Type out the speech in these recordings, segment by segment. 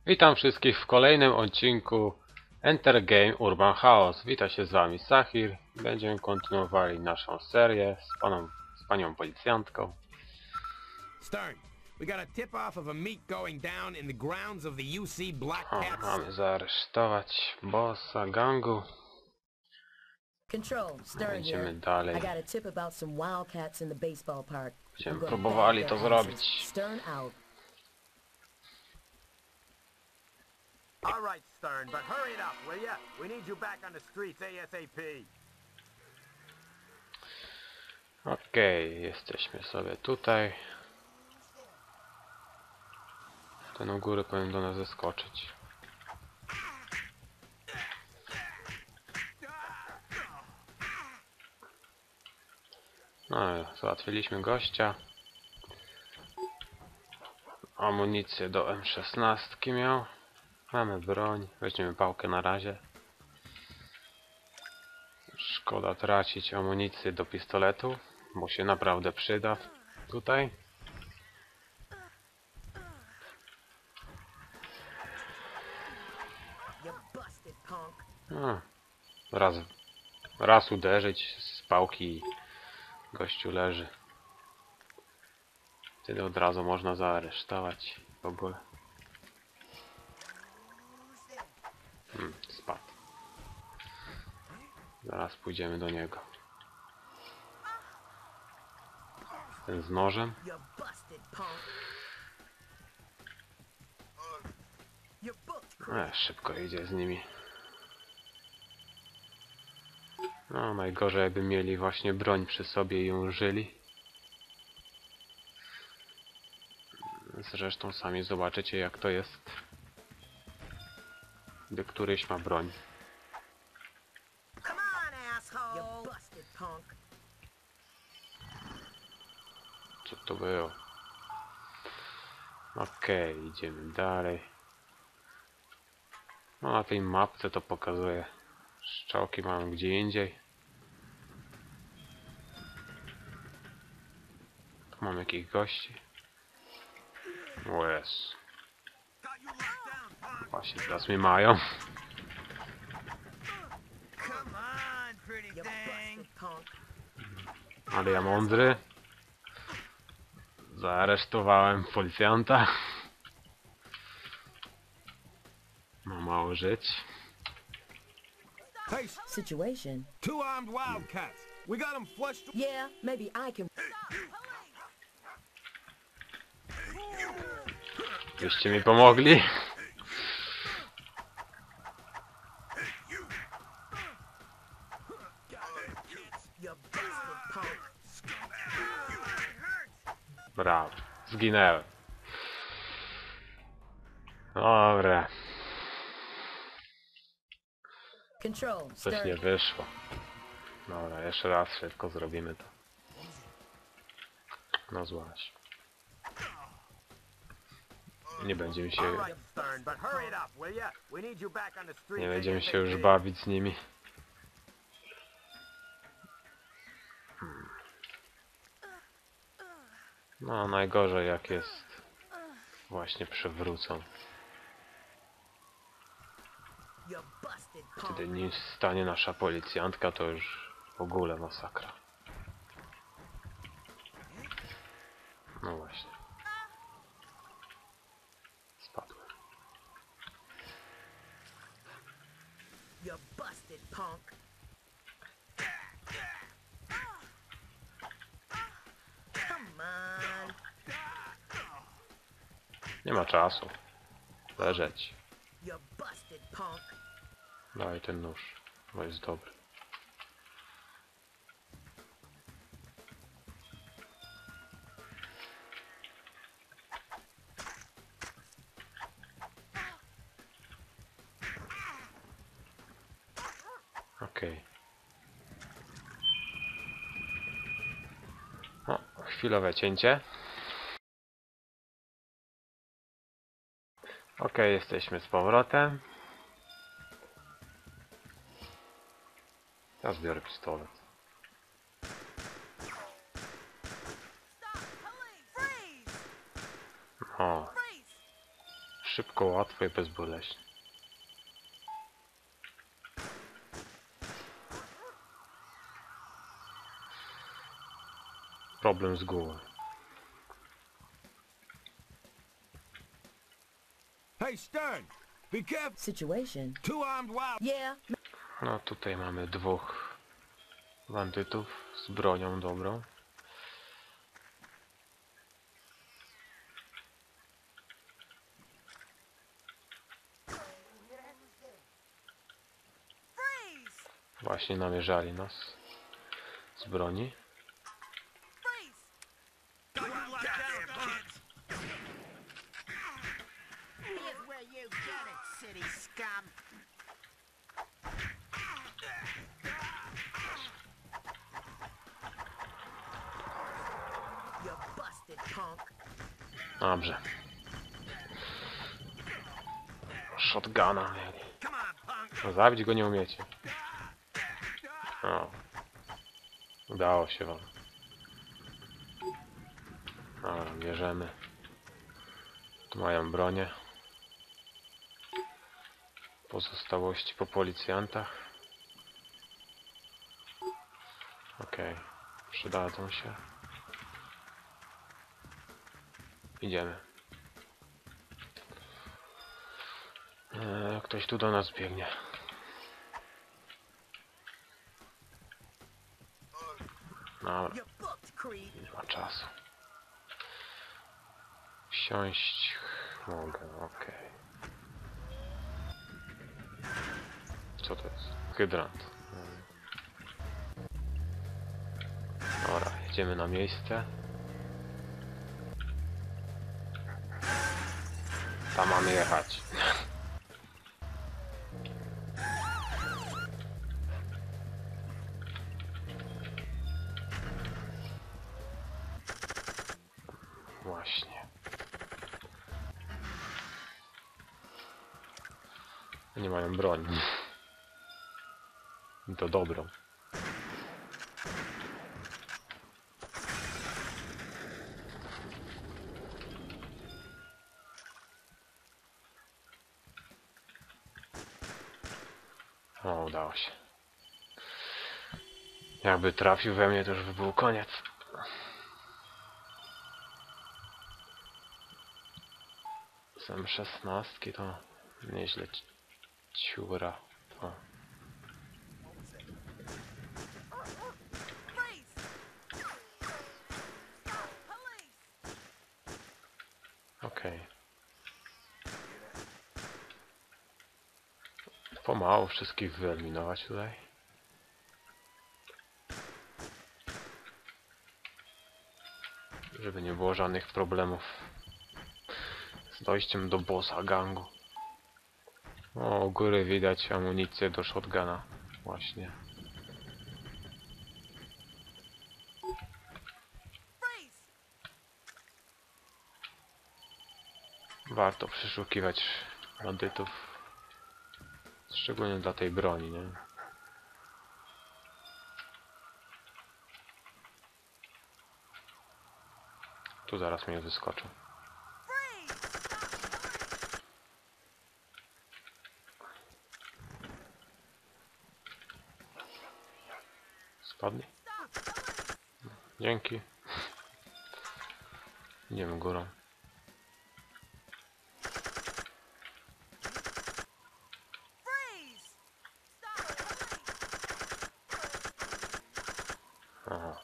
Witam wszystkich w kolejnym odcinku Enter Game Urban Chaos. Wita się z wami Sahir. Będziemy kontynuowali naszą serię z panią policjantką. Stern, we got a tip-off of a meet going down in the grounds of the UC Black Cats. Mamy zaaresztować bossa gangu. Control, Stern Będziemy here. dalej. I got a tip about some wildcats in the baseball park. Będziemy I'm gonna próbowali bag to their zrobić. asses. Stern out. All right, Stern, but hurry it up, will ya? We need you back on the streets ASAP. Okej, jesteśmy sobie tutaj. Ten u góry powinien do nas zeskoczyć. No, załatwiliśmy gościa. Amunicję do M16 miał. Mamy broń. Weźmiemy pałkę na razie. Szkoda tracić amunicję do pistoletu, bo się naprawdę przyda tutaj. You busted punk. No, raz uderzyć z pałki i gościu leży. Wtedy od razu można zaaresztować w ogóle. Spadł. Zaraz pójdziemy do niego. Ten z nożem. You busted punk. You booked. Szybko idzie z nimi. No, najgorzej jakby mieli właśnie broń przy sobie i ją użyli. Zresztą sami zobaczycie, jak to jest, gdy któryś ma broń. Come on, asshole. You busted punk. Co to było? Okej, idziemy dalej. No, na tej mapce to pokazuje. Strzałki mamy gdzie indziej. Tu mam jakichś gości. Łez. Właśnie teraz mnie mają. Come on, pretty You busted punk. Ale ja mądry. Zaaresztowałem policjanta. Ma mało żyć. Hey, Situation. two armed wildcats. We got them flushed. Yeah, maybe I can. Byście mi pomogli. You busted punk. Brawo. Zginęłem. Dobra. Control, Coś nie Stern. wyszło. Dobra, jeszcze raz szybko zrobimy to. No złaś. Nie będziemy się... All right, Stern, but hurry it up, will ya? We need you back on the streets Nie będziemy się ASAP. już bawić z nimi. No, najgorzej jak jest właśnie przewrócą. You busted punk. Wtedy nim stanie nasza policjantka, to już w ogóle masakra. No właśnie. Spadłem. You busted punk. Come on. Nie ma czasu. Leżeć. You busted punk. Daj ten nóż, bo jest dobry. Okej. O, chwilowe cięcie. Okej, jesteśmy z powrotem. Ja zbiorę pistolet. O, Szybko, łatwo i bezboleśnie. Problem z głową. Hey, Stern! Be careful! Situation. Two armed wild... Yeah. No tutaj mamy dwóch bandytów z bronią dobrą. Właśnie namierzali nas z broni. Here's where you get it, city scum. You busted punk. Dobrze. Shotguna mieli. No, zabić go nie umiecie. O. Udało się wam. Dobra, bierzemy. Tu mają bronię. Pozostałości po policjantach. Okej. Przydadzą się. Idziemy. Ktoś tu do nas biegnie. Dobra, You booked, Creed. nie ma czasu. Wsiąść mogę, okej. Co to jest? Hydrant. Dobra, jedziemy na miejsce. Tam mamy jechać. Właśnie. Nie mają broni. I to dobrą. O, udało się. Jakby trafił we mnie, to już by był koniec. Z M16 to nieźle ciura. To. Okej. Pomału wszystkich wyeliminować tutaj. Żeby nie było żadnych problemów z dojściem do bossa gangu. O, u góry widać amunicję do shotguna. Właśnie. Warto przeszukiwać bandytów. Szczególnie dla tej broni, nie? Tu zaraz mnie wyskoczą. Spadnie. Dzięki. Idziemy górą. Aha.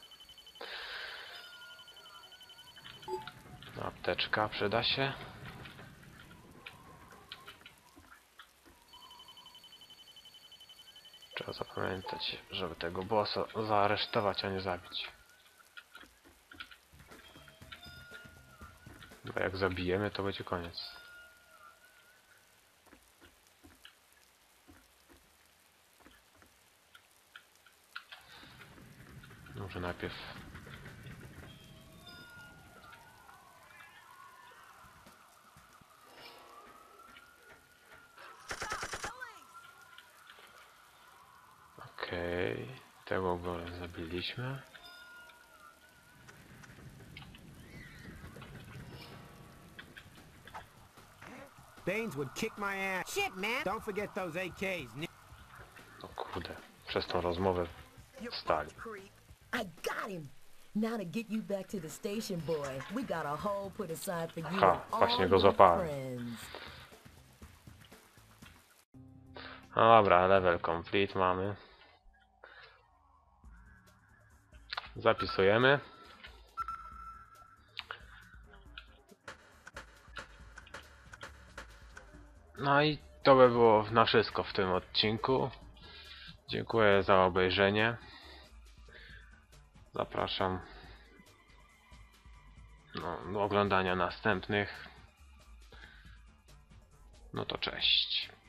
Apteczka przyda się. Trzeba zapamiętać, żeby tego bossa zaaresztować, a nie zabić. Bo jak zabijemy, to będzie koniec. Może najpierw... Okej, tego go zabiliśmy. Baines would kick my ass. Shit, man. Don't forget those AKs. No kurde, przez tą rozmowę wstali. I got him. Now to get you back to the station, boy. We got a hole put aside for you Ha, and all właśnie go your złapałem. friends. No dobra, level complete mamy. Zapisujemy. No i to by było na wszystko w tym odcinku. Dziękuję za obejrzenie. Zapraszam do oglądania następnych. No to cześć.